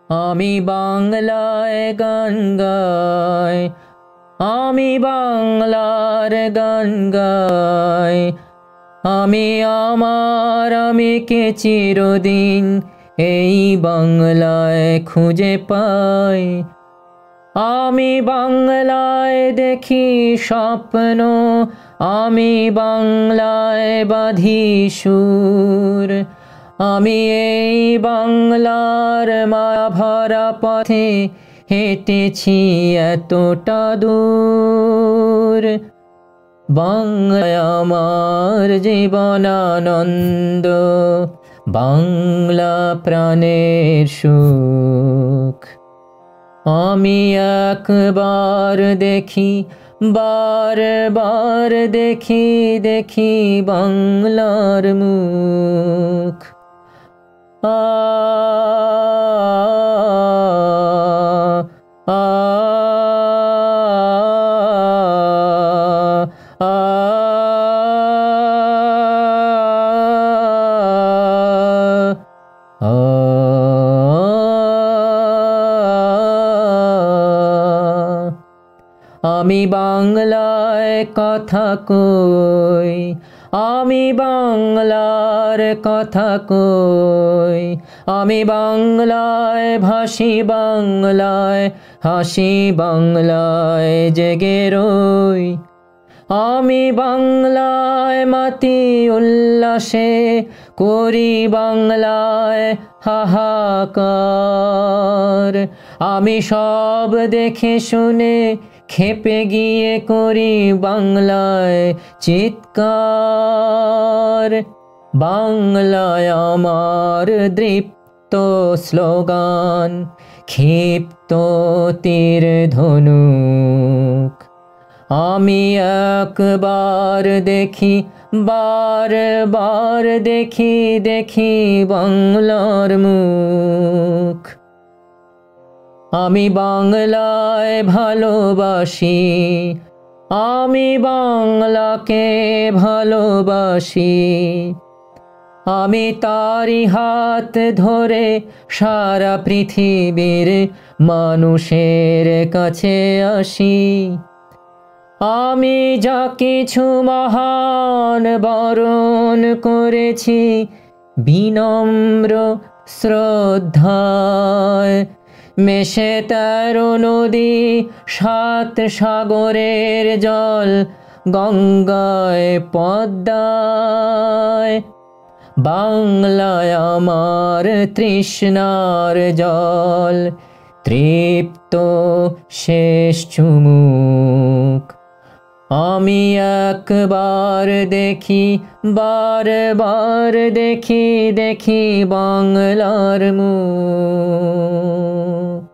আমি বাংলায় গান গাই, আমি বাংলার গান গাই। আমি কে চিরদিন এই বাংলায় খুঁজে পাই। আমি বাংলায় দেখি স্বপ্ন, আমি বাংলায় বাঁধি সুর। আমি এই বাংলার মায়া ভরা পথে হেঁটেছি এতটা দূর। বাংলায় আমার জীবনানন্দ, বাংলা প্রাণের সুখ। আমি একবার দেখি, বারবার দেখি, দেখি বাংলার মুখ। আ আ আ আমি বাংলায় কথা কই, আমি বাংলার কথা কই। আমি বাংলায় ভাসি, বাংলায় হাসি, বাংলায় জেগে রই। আমি বাংলায় মাতি উল্লাসে করি, বাংলায় হাহাকার। আমি সব দেখে শুনে খেপে গিয়ে করি বাংলায় চিৎকার। বাংলায় আমার দৃপ্ত স্লোগান, ক্ষিপ্ত তীর ধনুক। আমি একবার দেখি, বারবার দেখি, দেখি বাংলার মুখ। আমি বাংলায় ভালোবাসি, আমি বাংলাকে ভালোবাসি। আমি তারি হাত ধরে সারা পৃথিবীর মানুষের কাছে আসি। আমি যা কিছু মহান বরণ করেছি বিনম্র শ্রদ্ধায়। মেশে 13 নদী, 7 সাগরের জল, গঙ্গায় পদ্মায়। বাংলায় আমার তৃষ্ণার জল, তৃপ্ত শেষ চুমুক। আমি একবার দেখি, বারবার দেখি, দেখি বাংলার মুখ।